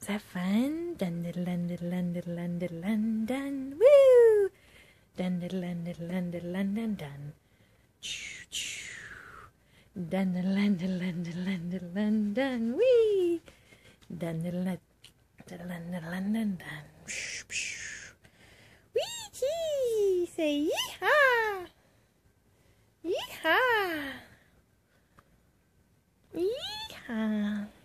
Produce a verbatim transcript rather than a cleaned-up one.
that fun? Dun dun dun dun dun dun dun dun dun. Woo! Dun dun dun dun dun dun dun dun. Choo choo. Dun dun dun dun dun dun dun dun dun. Wee! Dun dun dun dun dun dun dun dun. Wee! Say yee-haw! Yee-haw! Yee-haw!